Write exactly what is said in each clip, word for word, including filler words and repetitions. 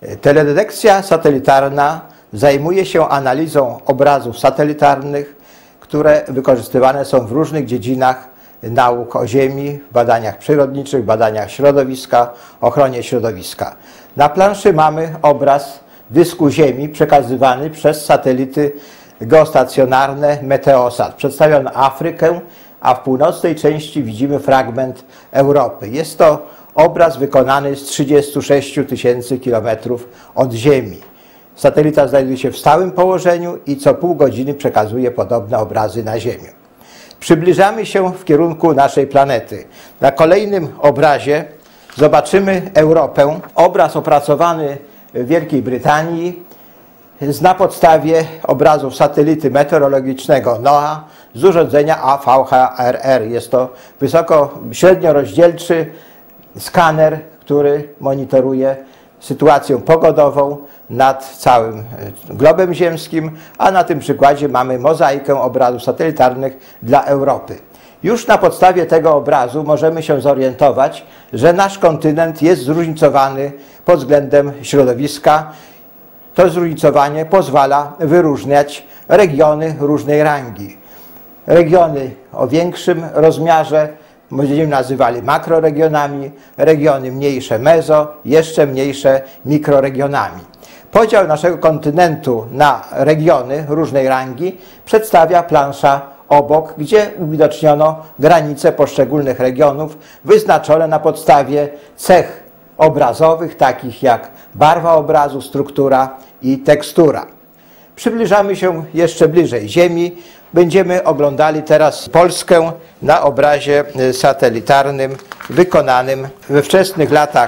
Teledetekcja satelitarna zajmuje się analizą obrazów satelitarnych, które wykorzystywane są w różnych dziedzinach nauk o Ziemi, w badaniach przyrodniczych, w badaniach środowiska, ochronie środowiska. Na planszy mamy obraz dysku Ziemi przekazywany przez satelity geostacjonarne Meteosat. Przedstawiono Afrykę, a w północnej części widzimy fragment Europy. Jest to obraz wykonany z trzydziestu sześciu tysięcy kilometrów od Ziemi. Satelita znajduje się w stałym położeniu i co pół godziny przekazuje podobne obrazy na Ziemię. Przybliżamy się w kierunku naszej planety. Na kolejnym obrazie zobaczymy Europę. Obraz opracowany w Wielkiej Brytanii na podstawie obrazów satelity meteorologicznego NOAA z urządzenia A V H R R. Jest to wysoko, średnio rozdzielczy skaner, który monitoruje sytuację pogodową nad całym globem ziemskim, a na tym przykładzie mamy mozaikę obrazów satelitarnych dla Europy. Już na podstawie tego obrazu możemy się zorientować, że nasz kontynent jest zróżnicowany pod względem środowiska. To zróżnicowanie pozwala wyróżniać regiony różnej rangi. Regiony o większym rozmiarze będziemy nazywali makroregionami, regiony mniejsze mezo, jeszcze mniejsze mikroregionami. Podział naszego kontynentu na regiony różnej rangi przedstawia plansza obok, gdzie uwidoczniono granice poszczególnych regionów wyznaczone na podstawie cech obrazowych, takich jak barwa obrazu, struktura i tekstura. Przybliżamy się jeszcze bliżej Ziemi. Będziemy oglądali teraz Polskę na obrazie satelitarnym wykonanym we wczesnych latach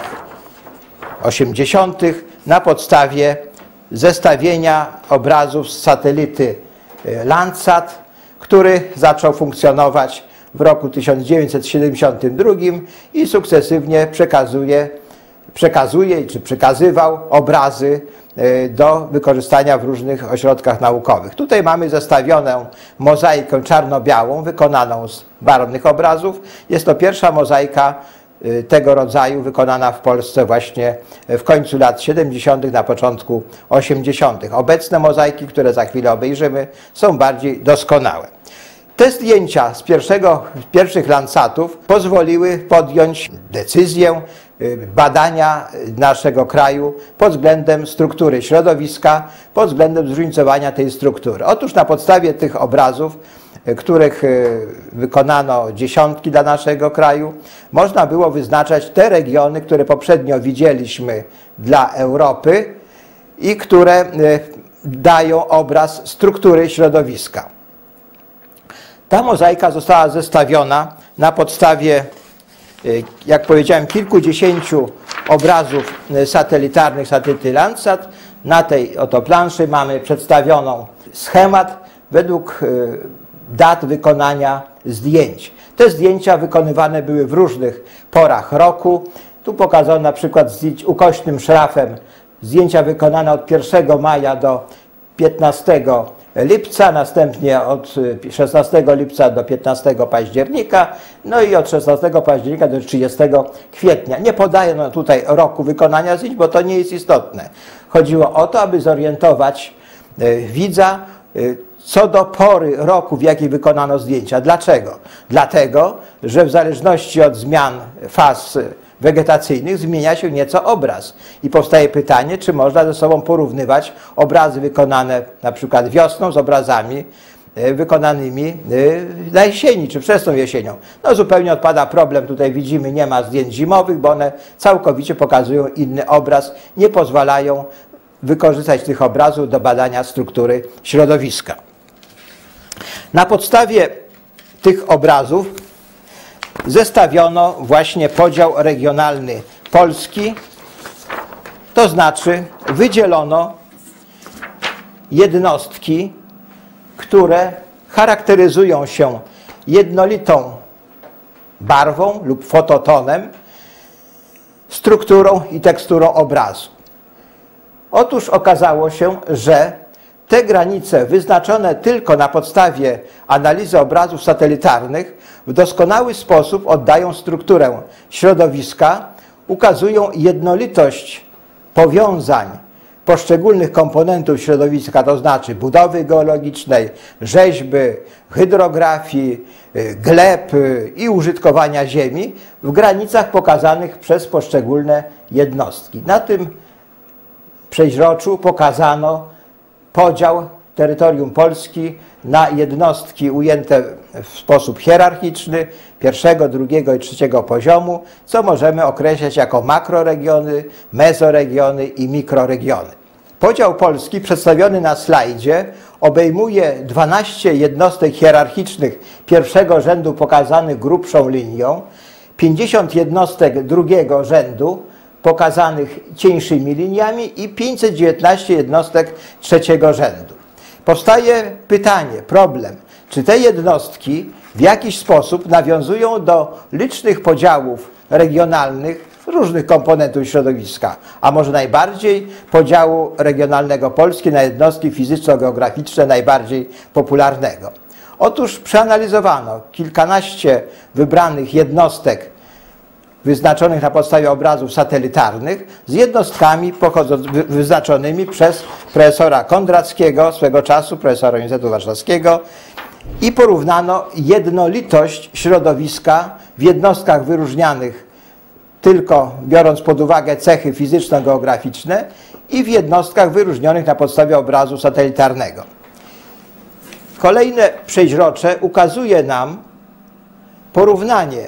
osiemdziesiątych na podstawie zestawienia obrazów z satelity Landsat, który zaczął funkcjonować w roku tysiąc dziewięćset siedemdziesiątym drugim i sukcesywnie przekazuje, przekazuje czy przekazywał obrazy do wykorzystania w różnych ośrodkach naukowych. Tutaj mamy zestawioną mozaikę czarno-białą wykonaną z barwnych obrazów. Jest to pierwsza mozaika tego rodzaju wykonana w Polsce właśnie w końcu lat siedemdziesiątych, na początku osiemdziesiątych. Obecne mozaiki, które za chwilę obejrzymy, są bardziej doskonałe. Te zdjęcia z, pierwszego, z pierwszych Landsatów pozwoliły podjąć decyzję badania naszego kraju pod względem struktury środowiska, pod względem zróżnicowania tej struktury. Otóż na podstawie tych obrazów, których wykonano dziesiątki dla naszego kraju, można było wyznaczać te regiony, które poprzednio widzieliśmy dla Europy i które dają obraz struktury środowiska. Ta mozaika została zestawiona na podstawie, jak powiedziałem, kilkudziesięciu obrazów satelitarnych satelity Landsat. Na tej oto planszy mamy przedstawioną schemat według dat wykonania zdjęć. Te zdjęcia wykonywane były w różnych porach roku. Tu pokazano na przykład zdjęć ukośnym szrafem zdjęcia wykonane od pierwszego maja do piętnastego lipca, następnie od szesnastego lipca do piętnastego października, no i od szesnastego października do trzydziestego kwietnia. Nie podaję no tutaj roku wykonania zdjęć, bo to nie jest istotne. Chodziło o to, aby zorientować widza co do pory roku, w jakiej wykonano zdjęcia. Dlaczego? Dlatego, że w zależności od zmian faz wegetacyjnych zmienia się nieco obraz i powstaje pytanie, czy można ze sobą porównywać obrazy wykonane na przykład wiosną z obrazami wykonanymi na jesieni, czy przez tą jesienią. No zupełnie odpada problem, tutaj widzimy, nie ma zdjęć zimowych, bo one całkowicie pokazują inny obraz, nie pozwalają wykorzystać tych obrazów do badania struktury środowiska. Na podstawie tych obrazów zestawiono właśnie podział regionalny Polski, to znaczy wydzielono jednostki, które charakteryzują się jednolitą barwą lub fototonem, strukturą i teksturą obrazu. Otóż okazało się, że te granice wyznaczone tylko na podstawie analizy obrazów satelitarnych w doskonały sposób oddają strukturę środowiska, ukazują jednolitość powiązań poszczególnych komponentów środowiska, to znaczy budowy geologicznej, rzeźby, hydrografii, gleb i użytkowania ziemi w granicach pokazanych przez poszczególne jednostki. Na tym przeźroczu pokazano podział terytorium Polski na jednostki ujęte w sposób hierarchiczny pierwszego, drugiego i trzeciego poziomu, co możemy określać jako makroregiony, mezoregiony i mikroregiony. Podział Polski przedstawiony na slajdzie obejmuje dwanaście jednostek hierarchicznych pierwszego rzędu pokazanych grubszą linią, pięćdziesiąt jednostek drugiego rzędu pokazanych cieńszymi liniami i pięćset dziewiętnaście jednostek trzeciego rzędu. Powstaje pytanie, problem, czy te jednostki w jakiś sposób nawiązują do licznych podziałów regionalnych różnych komponentów środowiska, a może najbardziej podziału regionalnego Polski na jednostki fizyczno-geograficzne najbardziej popularnego. Otóż przeanalizowano kilkanaście wybranych jednostek wyznaczonych na podstawie obrazów satelitarnych z jednostkami wyznaczonymi przez profesora Kondrackiego, swego czasu profesora Uniwersytetu Warszawskiego, i porównano jednolitość środowiska w jednostkach wyróżnianych tylko biorąc pod uwagę cechy fizyczno-geograficzne i w jednostkach wyróżnionych na podstawie obrazu satelitarnego. Kolejne przeźrocze ukazuje nam porównanie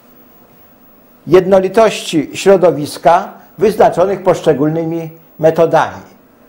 jednolitości środowiska wyznaczonych poszczególnymi metodami.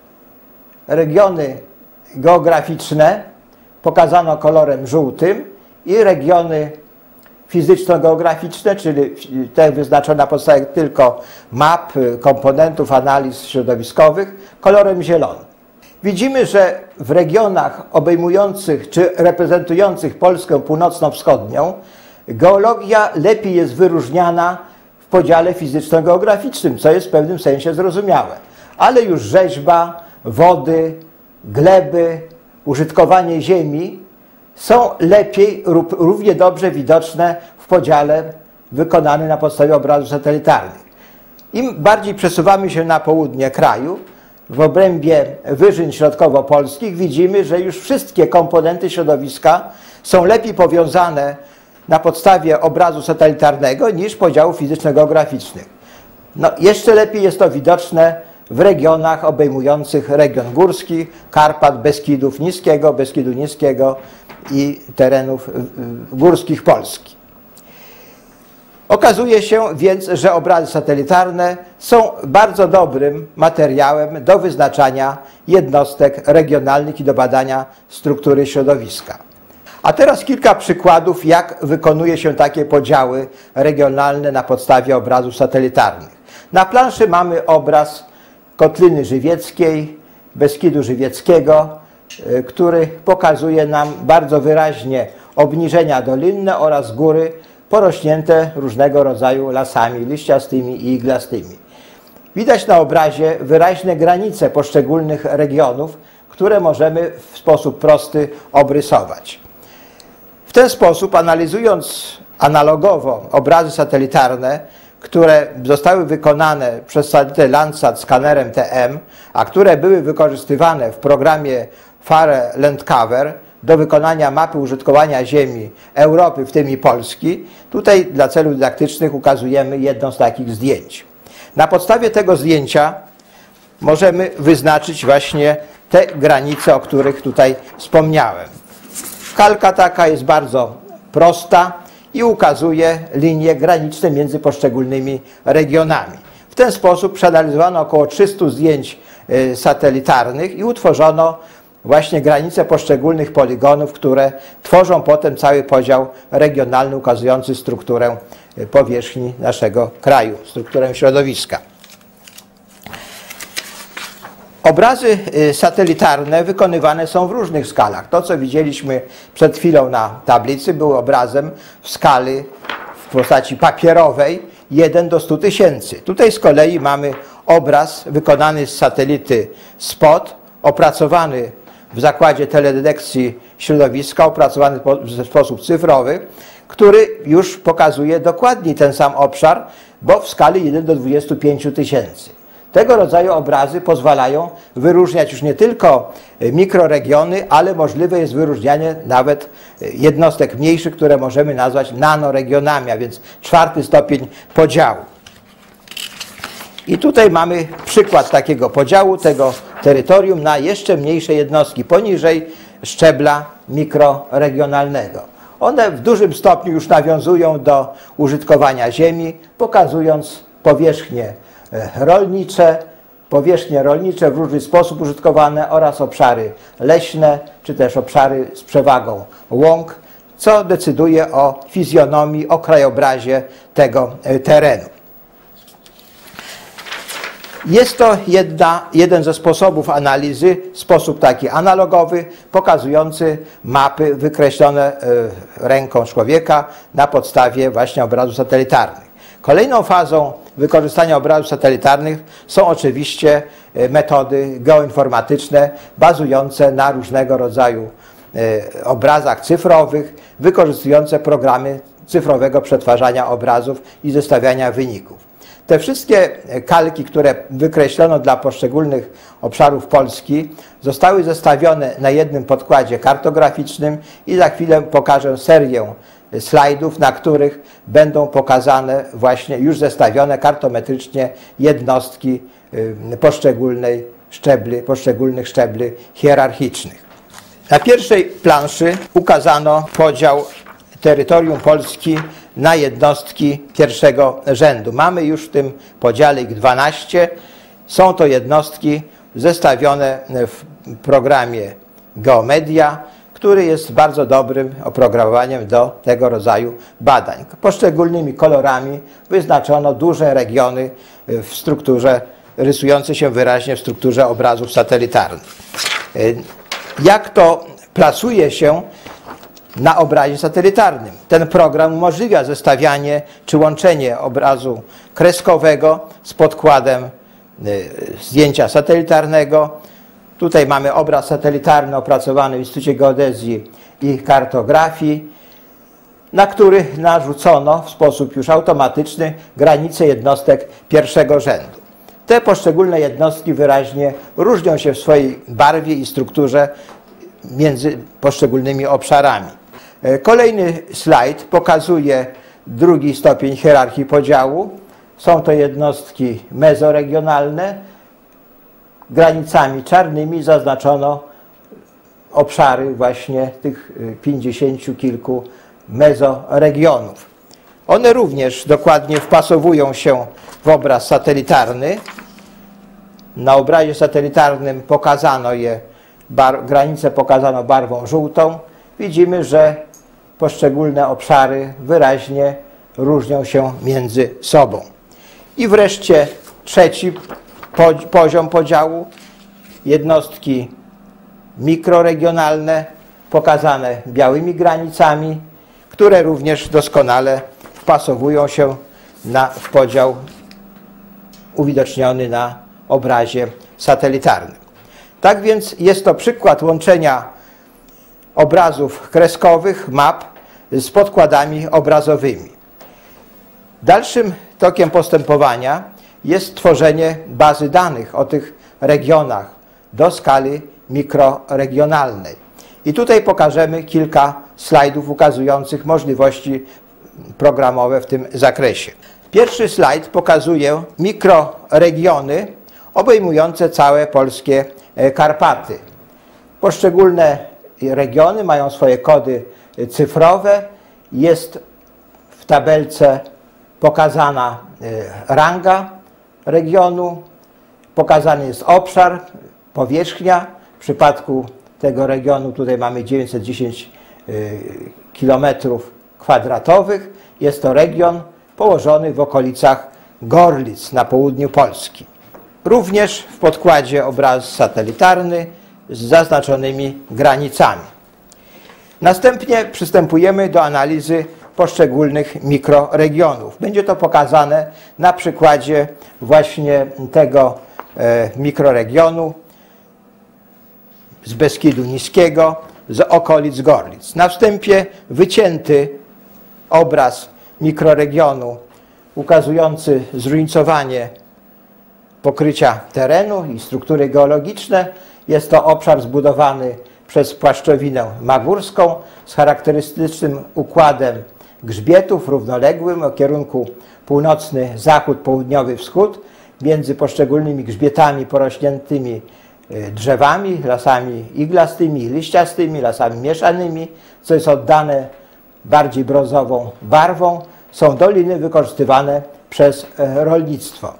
Regiony geograficzne pokazano kolorem żółtym i regiony fizyczno-geograficzne, czyli te wyznaczone na podstawie tylko map, komponentów, analiz środowiskowych, kolorem zielonym. Widzimy, że w regionach obejmujących czy reprezentujących Polskę północno-wschodnią geologia lepiej jest wyróżniana w podziale fizyczno-geograficznym, co jest w pewnym sensie zrozumiałe. Ale już rzeźba, wody, gleby, użytkowanie ziemi są lepiej lub równie dobrze widoczne w podziale wykonanym na podstawie obrazów satelitarnych. Im bardziej przesuwamy się na południe kraju, w obrębie wyżyn środkowo-polskich widzimy, że już wszystkie komponenty środowiska są lepiej powiązane na podstawie obrazu satelitarnego niż podziałów fizyczno-geograficznych. No, jeszcze lepiej jest to widoczne w regionach obejmujących region górski, Karpat, Beskidów Niskiego, Beskidu Niskiego i terenów górskich Polski. Okazuje się więc, że obrazy satelitarne są bardzo dobrym materiałem do wyznaczania jednostek regionalnych i do badania struktury środowiska. A teraz kilka przykładów, jak wykonuje się takie podziały regionalne na podstawie obrazów satelitarnych. Na planszy mamy obraz Kotliny Żywieckiej, Beskidu Żywieckiego, który pokazuje nam bardzo wyraźnie obniżenia dolinne oraz góry porośnięte różnego rodzaju lasami liściastymi i iglastymi. Widać na obrazie wyraźne granice poszczególnych regionów, które możemy w sposób prosty obrysować. W ten sposób, analizując analogowo obrazy satelitarne, które zostały wykonane przez satelitę Landsat skanerem T M, a które były wykorzystywane w programie Fare Land Cover do wykonania mapy użytkowania ziemi Europy, w tym i Polski, tutaj dla celów dydaktycznych ukazujemy jedno z takich zdjęć. Na podstawie tego zdjęcia możemy wyznaczyć właśnie te granice, o których tutaj wspomniałem. Kalka taka jest bardzo prosta i ukazuje linie graniczne między poszczególnymi regionami. W ten sposób przeanalizowano około trzystu zdjęć satelitarnych i utworzono właśnie granice poszczególnych poligonów, które tworzą potem cały podział regionalny ukazujący strukturę powierzchni naszego kraju, strukturę środowiska. Obrazy satelitarne wykonywane są w różnych skalach. To, co widzieliśmy przed chwilą na tablicy, był obrazem w skali w postaci papierowej jeden do stu tysięcy. Tutaj z kolei mamy obraz wykonany z satelity SPOT, opracowany w Zakładzie Teledetekcji Środowiska, opracowany w sposób cyfrowy, który już pokazuje dokładnie ten sam obszar, bo w skali jeden do dwudziestu pięciu tysięcy. Tego rodzaju obrazy pozwalają wyróżniać już nie tylko mikroregiony, ale możliwe jest wyróżnianie nawet jednostek mniejszych, które możemy nazwać nanoregionami, a więc czwarty stopień podziału. I tutaj mamy przykład takiego podziału tego terytorium na jeszcze mniejsze jednostki poniżej szczebla mikroregionalnego. One w dużym stopniu już nawiązują do użytkowania ziemi, pokazując powierzchnie rolnicze, powierzchnie rolnicze w różny sposób użytkowane oraz obszary leśne, czy też obszary z przewagą łąk, co decyduje o fizjonomii, o krajobrazie tego terenu. Jest to jedna, jeden ze sposobów analizy, sposób taki analogowy, pokazujący mapy wykreślone ręką człowieka na podstawie właśnie obrazów satelitarnych. Kolejną fazą wykorzystania obrazów satelitarnych są oczywiście metody geoinformatyczne bazujące na różnego rodzaju obrazach cyfrowych, wykorzystujące programy cyfrowego przetwarzania obrazów i zestawiania wyników. Te wszystkie kalki, które wykreślono dla poszczególnych obszarów Polski, zostały zestawione na jednym podkładzie kartograficznym i za chwilę pokażę serię slajdów, na których będą pokazane właśnie już zestawione kartometrycznie jednostki poszczególnej szczebli, poszczególnych szczebli hierarchicznych. Na pierwszej planszy ukazano podział terytorium Polski na jednostki pierwszego rzędu. Mamy już w tym podziale ich dwanaście. Są to jednostki zestawione w programie Geomedia, który jest bardzo dobrym oprogramowaniem do tego rodzaju badań. Poszczególnymi kolorami wyznaczono duże regiony w strukturze, rysujące się wyraźnie w strukturze obrazów satelitarnych. Jak to plasuje się na obrazie satelitarnym? Ten program umożliwia zestawianie czy łączenie obrazu kreskowego z podkładem zdjęcia satelitarnego. Tutaj mamy obraz satelitarny opracowany w Instytucie Geodezji i Kartografii, na który narzucono w sposób już automatyczny granice jednostek pierwszego rzędu. Te poszczególne jednostki wyraźnie różnią się w swojej barwie i strukturze między poszczególnymi obszarami. Kolejny slajd pokazuje drugi stopień hierarchii podziału. Są to jednostki mezoregionalne. Granicami czarnymi zaznaczono obszary właśnie tych pięćdziesięciu kilku mezoregionów. One również dokładnie wpasowują się w obraz satelitarny. Na obrazie satelitarnym pokazano je, bar, granice pokazano barwą żółtą. Widzimy, że poszczególne obszary wyraźnie różnią się między sobą. I wreszcie trzeci poziom podziału, jednostki mikroregionalne pokazane białymi granicami, które również doskonale wpasowują się na, w podział uwidoczniony na obrazie satelitarnym. Tak więc jest to przykład łączenia obrazów kreskowych, map z podkładami obrazowymi. Dalszym tokiem postępowania jest tworzenie bazy danych o tych regionach do skali mikroregionalnej. I tutaj pokażemy kilka slajdów ukazujących możliwości programowe w tym zakresie. Pierwszy slajd pokazuje mikroregiony obejmujące całe polskie Karpaty. Poszczególne regiony mają swoje kody cyfrowe. Jest w tabelce pokazana ranga regionu, pokazany jest obszar, powierzchnia. W przypadku tego regionu tutaj mamy dziewięćset dziesięć kilometrów kwadratowych. Jest to region położony w okolicach Gorlic na południu Polski. Również w podkładzie obraz satelitarny z zaznaczonymi granicami. Następnie przystępujemy do analizy poszczególnych mikroregionów. Będzie to pokazane na przykładzie właśnie tego mikroregionu z Beskidu Niskiego, z okolic Gorlic. Na wstępie wycięty obraz mikroregionu ukazujący zróżnicowanie pokrycia terenu i struktury geologiczne. Jest to obszar zbudowany przez płaszczowinę magórską z charakterystycznym układem grzbietów równoległym o kierunku północny, zachód, południowy, wschód, między poszczególnymi grzbietami porośniętymi drzewami, lasami iglastymi i liściastymi, lasami mieszanymi, co jest oddane bardziej brązową barwą. Są doliny wykorzystywane przez rolnictwo.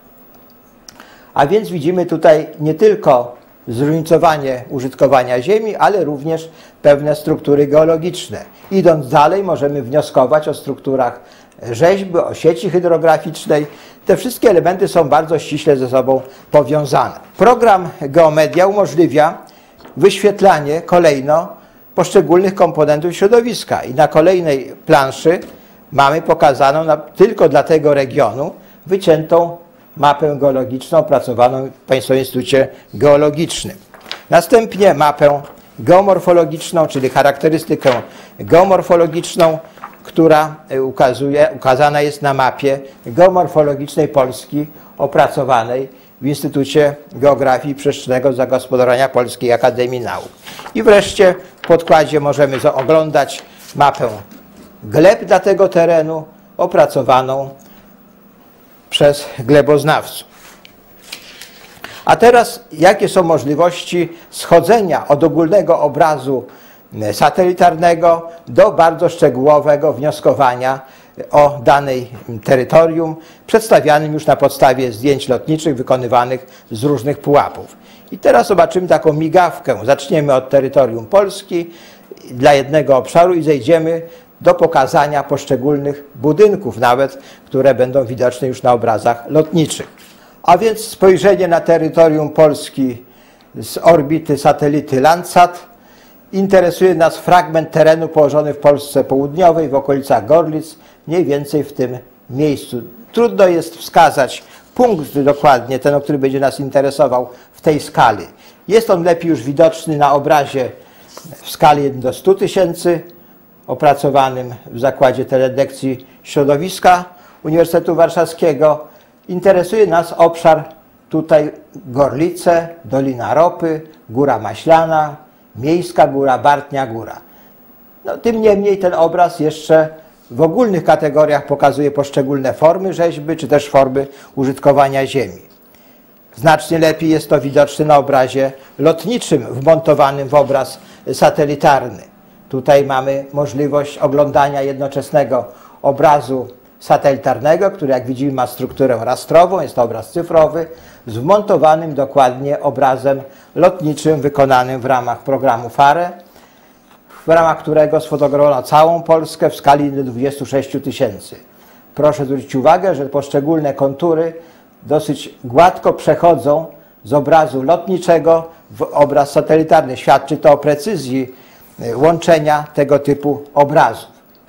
A więc widzimy tutaj nie tylko zróżnicowanie użytkowania ziemi, ale również pewne struktury geologiczne. Idąc dalej, możemy wnioskować o strukturach rzeźby, o sieci hydrograficznej. Te wszystkie elementy są bardzo ściśle ze sobą powiązane. Program Geomedia umożliwia wyświetlanie kolejno poszczególnych komponentów środowiska i na kolejnej planszy mamy pokazaną na, tylko dla tego regionu wyciętą mapę geologiczną opracowaną w Państwowym Instytucie Geologicznym. Następnie mapę geomorfologiczną, czyli charakterystykę geomorfologiczną, która ukazuje, ukazana jest na mapie geomorfologicznej Polski opracowanej w Instytucie Geografii i Przestrzennego Zagospodarowania Polskiej Akademii Nauk. I wreszcie w podkładzie możemy oglądać mapę gleb dla tego terenu opracowaną przez gleboznawców. A teraz jakie są możliwości schodzenia od ogólnego obrazu satelitarnego do bardzo szczegółowego wnioskowania o danej terytorium, przedstawianym już na podstawie zdjęć lotniczych wykonywanych z różnych pułapów. I teraz zobaczymy taką migawkę. Zaczniemy od terytorium Polski dla jednego obszaru i zejdziemy do pokazania poszczególnych budynków nawet, które będą widoczne już na obrazach lotniczych. A więc spojrzenie na terytorium Polski z orbity satelity Landsat. Interesuje nas fragment terenu położony w Polsce Południowej, w okolicach Gorlic, mniej więcej w tym miejscu. Trudno jest wskazać punkt dokładnie, ten, o który będzie nas interesował w tej skali. Jest on lepiej już widoczny na obrazie w skali jeden do stu tysięcy, opracowanym w Zakładzie Teledekcji Środowiska Uniwersytetu Warszawskiego. Interesuje nas obszar tutaj Gorlice, Dolina Ropy, Góra Maślana, Miejska Góra, Bartnia Góra. No, tym niemniej ten obraz jeszcze w ogólnych kategoriach pokazuje poszczególne formy rzeźby, czy też formy użytkowania ziemi. Znacznie lepiej jest to widoczne na obrazie lotniczym wmontowanym w obraz satelitarny. Tutaj mamy możliwość oglądania jednoczesnego obrazu satelitarnego, który jak widzimy ma strukturę rastrową, jest to obraz cyfrowy, z wmontowanym dokładnie obrazem lotniczym wykonanym w ramach programu FARE, w ramach którego sfotografowano całą Polskę w skali dwudziestu sześciu tysięcy. Proszę zwrócić uwagę, że poszczególne kontury dosyć gładko przechodzą z obrazu lotniczego w obraz satelitarny. Świadczy to o precyzji łączenia tego typu obrazów.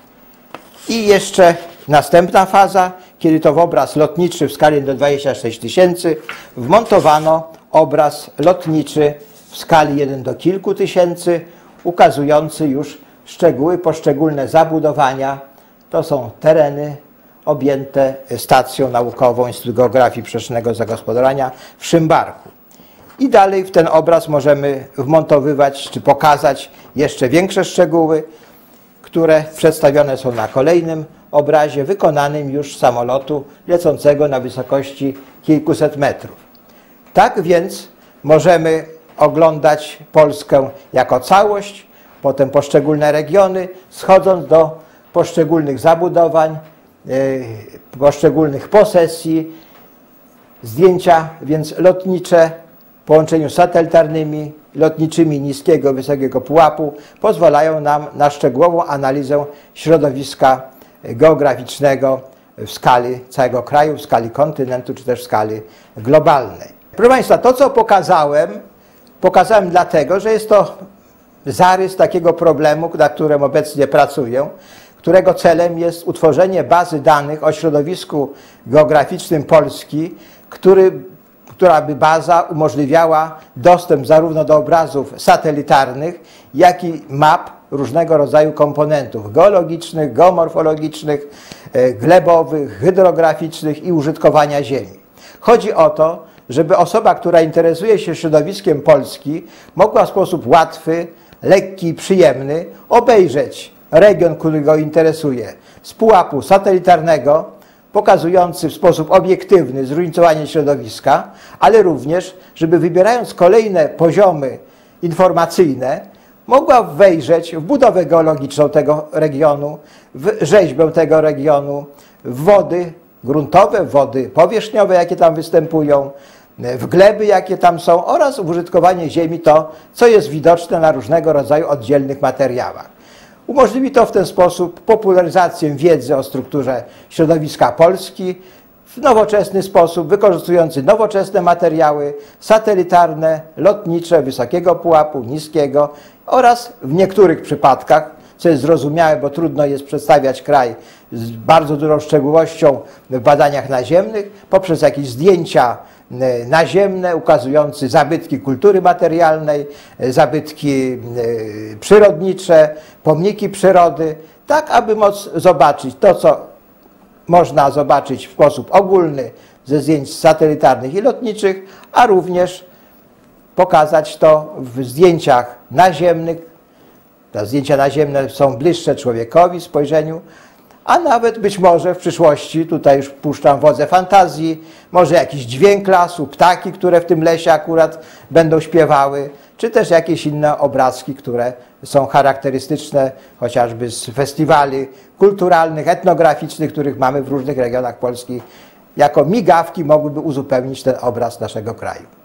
I jeszcze następna faza, kiedy to w obraz lotniczy w skali do dwudziestu sześciu tysięcy wmontowano obraz lotniczy w skali jeden do kilku tysięcy, ukazujący już szczegóły, poszczególne zabudowania. To są tereny objęte stacją naukową Instytutu Geografii i Przestrzennego Zagospodarowania w Szymbarku. I dalej w ten obraz możemy wmontowywać czy pokazać jeszcze większe szczegóły, które przedstawione są na kolejnym obrazie wykonanym już z samolotu lecącego na wysokości kilkuset metrów. Tak więc możemy oglądać Polskę jako całość, potem poszczególne regiony, schodząc do poszczególnych zabudowań, yy, poszczególnych posesji, zdjęcia więc lotnicze w połączeniu z satelitarnymi, lotniczymi niskiego, wysokiego pułapu pozwalają nam na szczegółową analizę środowiska geograficznego w skali całego kraju, w skali kontynentu, czy też w skali globalnej. Proszę Państwa, to co pokazałem, pokazałem dlatego, że jest to zarys takiego problemu, nad którym obecnie pracuję, którego celem jest utworzenie bazy danych o środowisku geograficznym Polski, który, która by baza umożliwiała dostęp zarówno do obrazów satelitarnych, jak i map różnego rodzaju komponentów geologicznych, geomorfologicznych, glebowych, hydrograficznych i użytkowania ziemi. Chodzi o to, żeby osoba, która interesuje się środowiskiem Polski, mogła w sposób łatwy, lekki i przyjemny obejrzeć region, który go interesuje, z pułapu satelitarnego, pokazujący w sposób obiektywny zróżnicowanie środowiska, ale również, żeby wybierając kolejne poziomy informacyjne, mogła wejrzeć w budowę geologiczną tego regionu, w rzeźbę tego regionu, w wody gruntowe, wody powierzchniowe, jakie tam występują, w gleby, jakie tam są, oraz w użytkowanie ziemi, to, co jest widoczne na różnego rodzaju oddzielnych materiałach. Umożliwi to w ten sposób popularyzację wiedzy o strukturze środowiska Polski w nowoczesny sposób, wykorzystujący nowoczesne materiały satelitarne, lotnicze, wysokiego pułapu, niskiego oraz w niektórych przypadkach, co jest zrozumiałe, bo trudno jest przedstawiać kraj z bardzo dużą szczegółowością w badaniach naziemnych, poprzez jakieś zdjęcia naziemne ukazujące zabytki kultury materialnej, zabytki przyrodnicze, pomniki przyrody, tak aby móc zobaczyć to, co można zobaczyć w sposób ogólny ze zdjęć satelitarnych i lotniczych, a również pokazać to w zdjęciach naziemnych. Te zdjęcia naziemne są bliższe człowiekowi w spojrzeniu, a nawet być może w przyszłości, tutaj już puszczam wodze fantazji, może jakiś dźwięk lasu, ptaki, które w tym lesie akurat będą śpiewały, czy też jakieś inne obrazki, które są charakterystyczne chociażby z festiwali kulturalnych, etnograficznych, których mamy w różnych regionach Polski, jako migawki mogłyby uzupełnić ten obraz naszego kraju.